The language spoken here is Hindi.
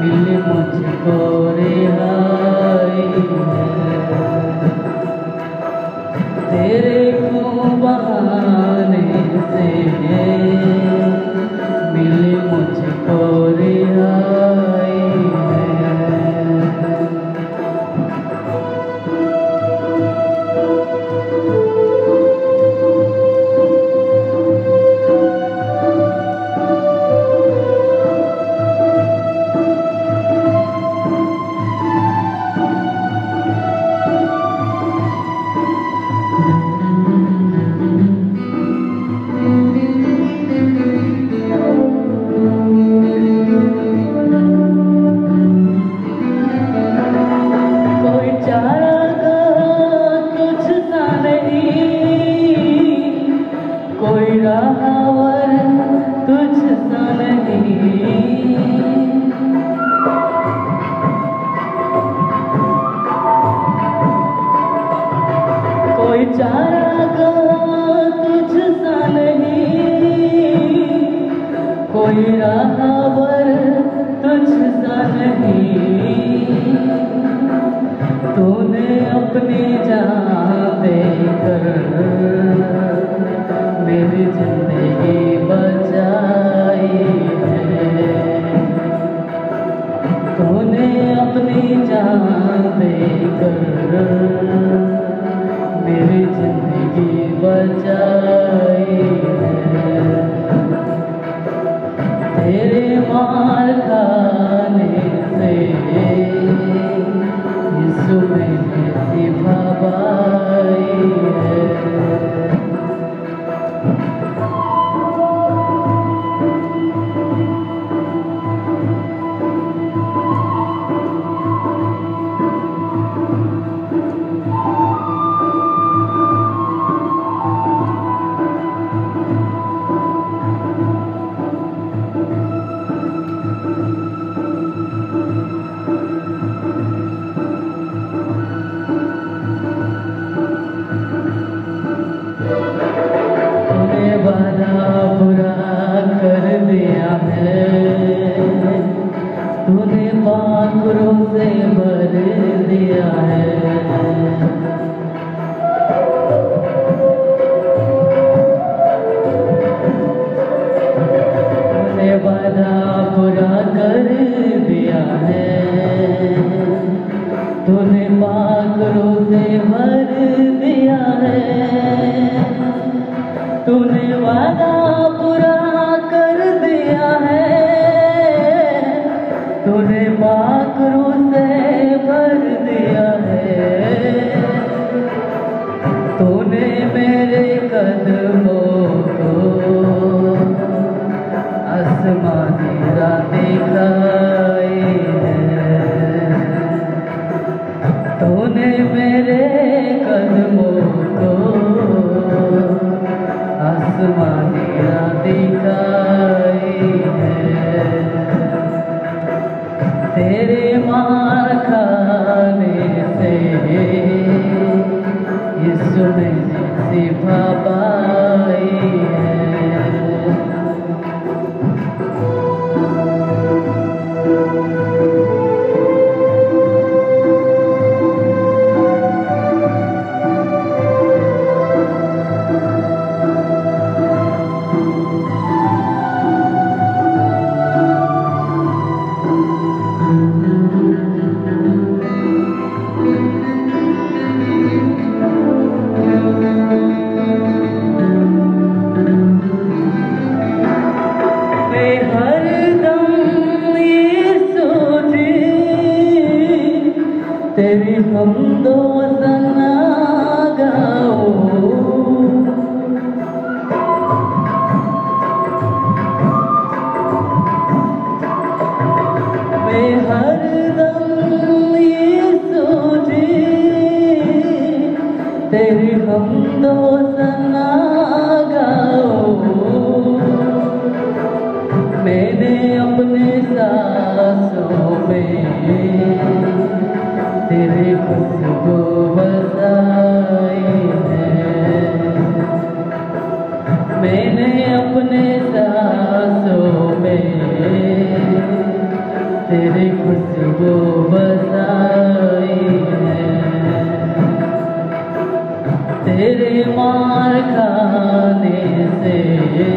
मिली मुझको रिहाई है। तेरे खूब बहाने से मिली मुझको रिहाई है। कोई राहवर तुझसा नहीं, कोई चारागाह तुझसा नहीं, कोई राहवर तुझसा नहीं। तूने अपनी जान देकर मेरी जिंदगी बचाई है। तूने अपनी जान देकर मेरी जिंदगी बचाई है। तेरे मार खाने से यीशु मैंने शिफा पाई है। वादा पूरा कर दिया है, तूने पाखरों से भर दिया है। तूने वादा पूरा कर दिया है, तूने पाखरों से भर दिया है। तूने वादा पूरा कर दिया है, तूने पाखरों से भर दिया है। तूने मेरे कदमों को आसमानी राह दिखाई है। तूने मेरे कदमों को आसमानी राह दिखाई है। तेरे मार खाने से यीशु मैंने शिफा पाई है। तेरी हमदो सना गाओ, मैं हरदम यीशु जी तेरी हमदो सना गाओ। मैंने अपने सांसों में तेरी खुशबू बसाई है। मैंने अपने सांसों में तेरी खुशबू बसाई है। तेरे मार खाने से